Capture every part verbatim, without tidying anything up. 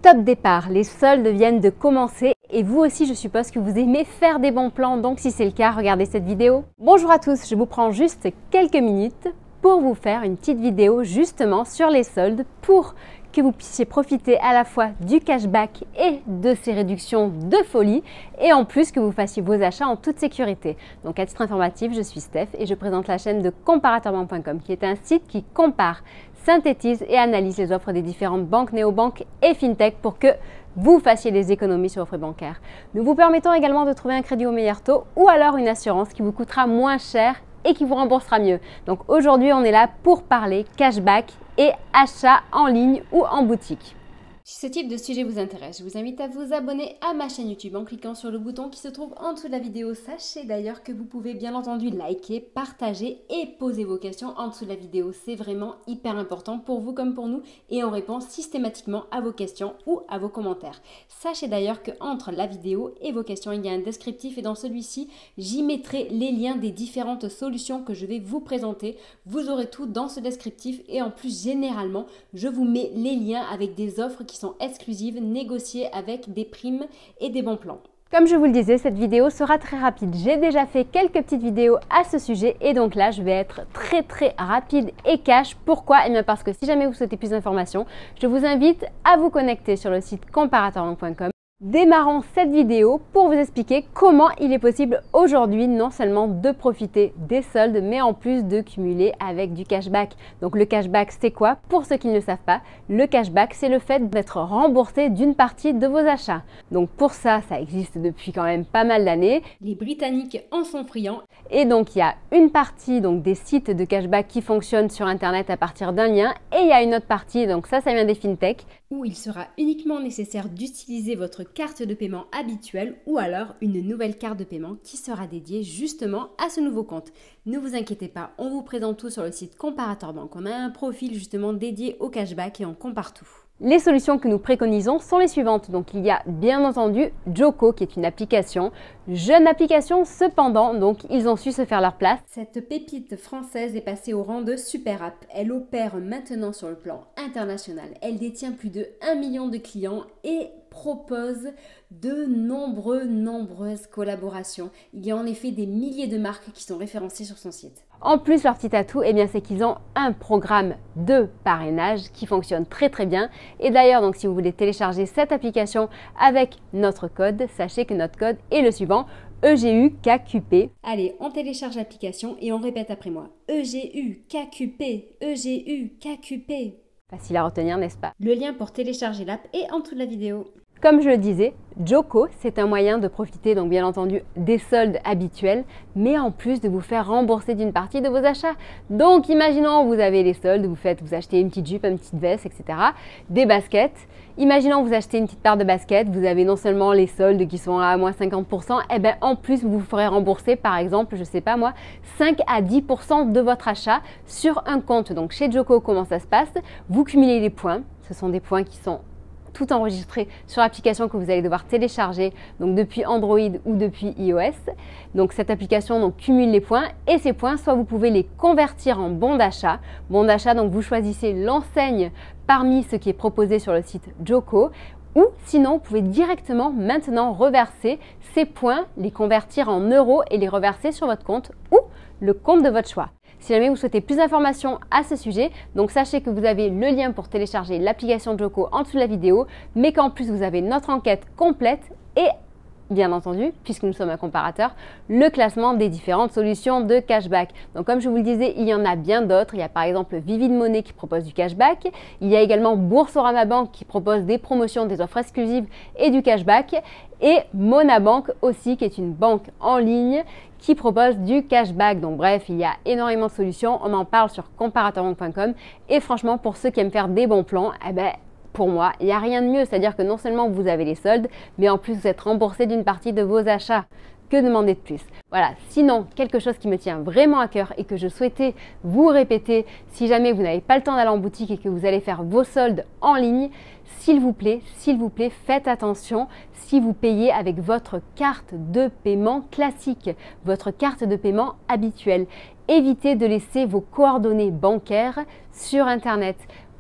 top départ, les soldes viennent de commencer et vous aussi je suppose que vous aimez faire des bons plans, donc si c'est le cas, regardez cette vidéo. Bonjour à tous, je vous prends juste quelques minutes pour vous faire une petite vidéo justement sur les soldes pour que vous puissiez profiter à la fois du cashback et de ces réductions de folie et en plus que vous fassiez vos achats en toute sécurité. Donc à titre informatif, je suis Steph et je présente la chaîne de comparateur banque point com qui est un site qui compare, synthétise et analyse les offres des différentes banques, néobanques et fintech pour que vous fassiez des économies sur vos frais bancaires. Nous vous permettons également de trouver un crédit au meilleur taux ou alors une assurance qui vous coûtera moins cher et qui vous remboursera mieux. Donc aujourd'hui, on est là pour parler cashback et achats en ligne ou en boutique. Si ce type de sujet vous intéresse, je vous invite à vous abonner à ma chaîne YouTube en cliquant sur le bouton qui se trouve en dessous de la vidéo. Sachez d'ailleurs que vous pouvez bien entendu liker, partager et poser vos questions en dessous de la vidéo. C'est vraiment hyper important pour vous comme pour nous et on répond systématiquement à vos questions ou à vos commentaires. Sachez d'ailleurs qu'entre la vidéo et vos questions, il y a un descriptif et dans celui-ci, j'y mettrai les liens des différentes solutions que je vais vous présenter. Vous aurez tout dans ce descriptif et en plus, généralement, je vous mets les liens avec des offres qui sont exclusives, négociées avec des primes et des bons plans. Comme je vous le disais, cette vidéo sera très rapide. J'ai déjà fait quelques petites vidéos à ce sujet et donc là, je vais être très très rapide et cash. Pourquoi? Eh bien parce que si jamais vous souhaitez plus d'informations, je vous invite à vous connecter sur le site comparateur banque point com. Démarrons cette vidéo pour vous expliquer comment il est possible aujourd'hui non seulement de profiter des soldes mais en plus de cumuler avec du cashback. Donc le cashback c'est quoi? Pour ceux qui ne le savent pas, le cashback c'est le fait d'être remboursé d'une partie de vos achats. Donc pour ça, ça existe depuis quand même pas mal d'années. Les Britanniques en sont friands et donc il y a une partie donc des sites de cashback qui fonctionnent sur internet à partir d'un lien et il y a une autre partie, donc ça ça vient des fintech, où il sera uniquement nécessaire d'utiliser votre carte de paiement habituelle ou alors une nouvelle carte de paiement qui sera dédiée justement à ce nouveau compte. Ne vous inquiétez pas, on vous présente tout sur le site Comparateur Banque. On a un profil justement dédié au cashback et on compare tout. Les solutions que nous préconisons sont les suivantes. Donc il y a bien entendu Joko qui est une application, jeune application cependant, donc ils ont su se faire leur place. Cette pépite française est passée au rang de super app. Elle opère maintenant sur le plan international. Elle détient plus de un million de clients et propose de nombreux, nombreuses collaborations. Il y a en effet des milliers de marques qui sont référencées sur son site. En plus, leur petit atout, eh bien, c'est qu'ils ont un programme de parrainage qui fonctionne très très bien. Et d'ailleurs, donc, si vous voulez télécharger cette application avec notre code, sachez que notre code est le suivant, E G U K Q P. Allez, on télécharge l'application et on répète après moi. E G U K Q P, E G U K Q P. Facile à retenir, n'est-ce pas? Le lien pour télécharger l'app est en dessous de la vidéo. Comme je le disais, Joko, c'est un moyen de profiter donc bien entendu des soldes habituels, mais en plus de vous faire rembourser d'une partie de vos achats. Donc imaginons vous avez les soldes, vous faites, vous achetez une petite jupe, une petite veste, et cetera. Des baskets. Imaginons vous achetez une petite paire de baskets, vous avez non seulement les soldes qui sont à moins cinquante pour cent, et bien en plus vous vous ferez rembourser par exemple, je sais pas moi, cinq à dix pour cent de votre achat sur un compte. Donc chez Joko, comment ça se passe? Vous cumulez les points, ce sont des points qui sont tout enregistré sur l'application que vous allez devoir télécharger donc depuis Android ou depuis iOS. Donc cette application donc cumule les points et ces points, soit vous pouvez les convertir en bons d'achat. Bon d'achat, donc vous choisissez l'enseigne parmi ce qui est proposé sur le site Joko. Ou sinon, vous pouvez directement maintenant reverser ces points, les convertir en euros et les reverser sur votre compte ou le compte de votre choix. Si jamais vous souhaitez plus d'informations à ce sujet, donc sachez que vous avez le lien pour télécharger l'application Joko en dessous de la vidéo, mais qu'en plus vous avez notre enquête complète et bien entendu, puisque nous sommes un comparateur, le classement des différentes solutions de cashback. Donc comme je vous le disais, il y en a bien d'autres. Il y a par exemple Vivid Money qui propose du cashback. Il y a également Boursorama Bank qui propose des promotions, des offres exclusives et du cashback. Et Monabank aussi qui est une banque en ligne qui propose du cashback. Donc bref, il y a énormément de solutions. On en parle sur comparateur banque point com. Et franchement, pour ceux qui aiment faire des bons plans, eh ben, pour moi, il n'y a rien de mieux, c'est-à-dire que non seulement vous avez les soldes, mais en plus vous êtes remboursé d'une partie de vos achats. Que demander de plus? Voilà, sinon, quelque chose qui me tient vraiment à cœur et que je souhaitais vous répéter, si jamais vous n'avez pas le temps d'aller en boutique et que vous allez faire vos soldes en ligne, s'il vous plaît, s'il vous plaît, faites attention si vous payez avec votre carte de paiement classique, votre carte de paiement habituelle. Évitez de laisser vos coordonnées bancaires sur Internet.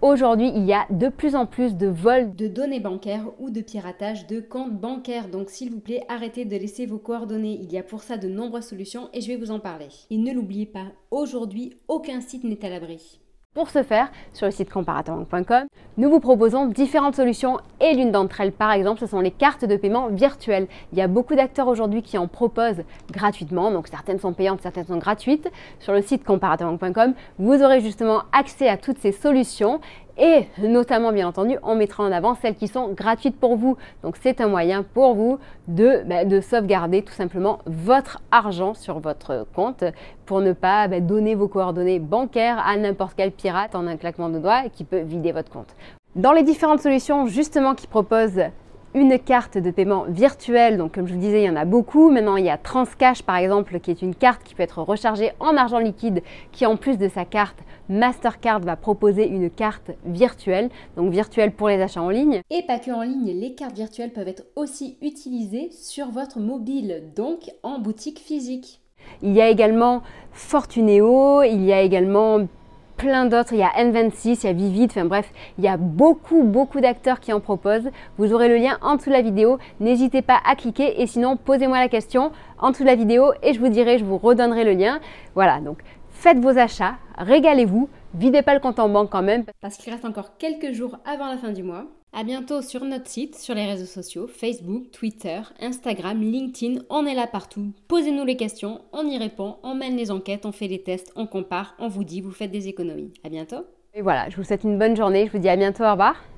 Aujourd'hui, il y a de plus en plus de vols de données bancaires ou de piratage de comptes bancaires. Donc s'il vous plaît, arrêtez de laisser vos coordonnées. Il y a pour ça de nombreuses solutions et je vais vous en parler. Et ne l'oubliez pas, aujourd'hui, aucun site n'est à l'abri. Pour ce faire, sur le site comparatorbank point com, nous vous proposons différentes solutions et l'une d'entre elles, par exemple, ce sont les cartes de paiement virtuelles. Il y a beaucoup d'acteurs aujourd'hui qui en proposent gratuitement, donc certaines sont payantes, certaines sont gratuites. Sur le site comparatorbank point com, vous aurez justement accès à toutes ces solutions et notamment, bien entendu, on mettra en avant celles qui sont gratuites pour vous. Donc c'est un moyen pour vous de, bah, de sauvegarder tout simplement votre argent sur votre compte pour ne pas bah, donner vos coordonnées bancaires à n'importe quel pirate en un claquement de doigts qui peut vider votre compte. Dans les différentes solutions justement qui proposent une carte de paiement virtuelle, donc comme je vous disais, il y en a beaucoup. Maintenant, il y a Transcash par exemple, qui est une carte qui peut être rechargée en argent liquide, qui en plus de sa carte Mastercard va proposer une carte virtuelle, donc virtuelle pour les achats en ligne. Et pas que en ligne, les cartes virtuelles peuvent être aussi utilisées sur votre mobile, donc en boutique physique. Il y a également Fortuneo, il y a également plein d'autres, il y a N vingt-six, il y a Vivid, enfin bref, il y a beaucoup beaucoup d'acteurs qui en proposent. Vous aurez le lien en dessous de la vidéo, n'hésitez pas à cliquer et sinon posez-moi la question en dessous de la vidéo et je vous dirai, je vous redonnerai le lien. Voilà, donc faites vos achats, régalez-vous, videz pas le compte en banque quand même parce qu'il reste encore quelques jours avant la fin du mois. À bientôt sur notre site, sur les réseaux sociaux, Facebook, Twitter, Instagram, LinkedIn, on est là partout. Posez-nous les questions, on y répond, on mène les enquêtes, on fait les tests, on compare, on vous dit, vous faites des économies. À bientôt. Et voilà, je vous souhaite une bonne journée, je vous dis à bientôt, au revoir.